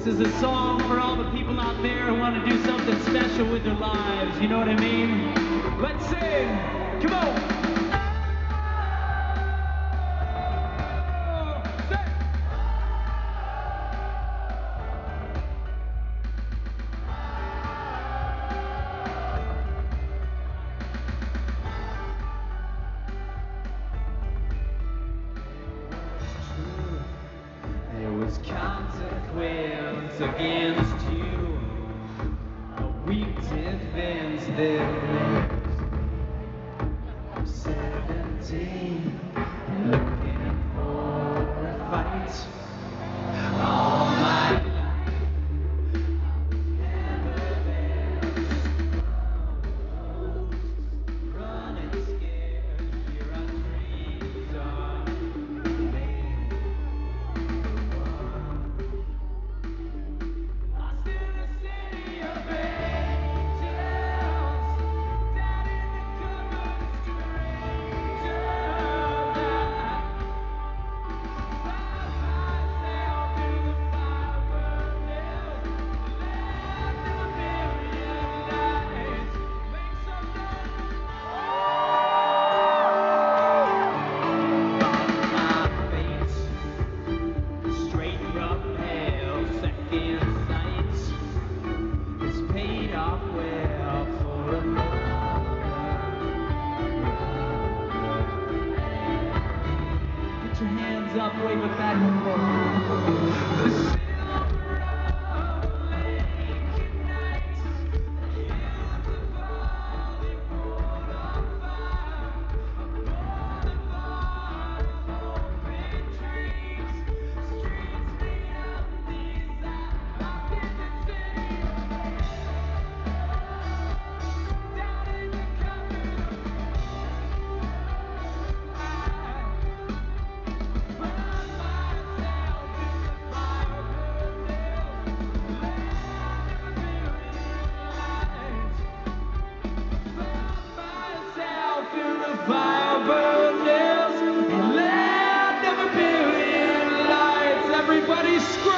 This is a song for all the people out there who want to do something special with their lives. You know what I mean? Let's sing. Come on. There was consequence against you. A weak defense that lives. I'm 17, looking for a fight. All my life, never been running scared. Here our dreams are made. Lost in a city of angels, down in the cover of strangers. Straight from hell, second sight is paid off well for another. Get your hands up, wave it back and forth. The silver of lake nights, beautiful before the fire, upon the fire of open dreams, streets made of desire. Lost in the city of down in the cover of fire burn nails and land of a billion lights. Everybody scream.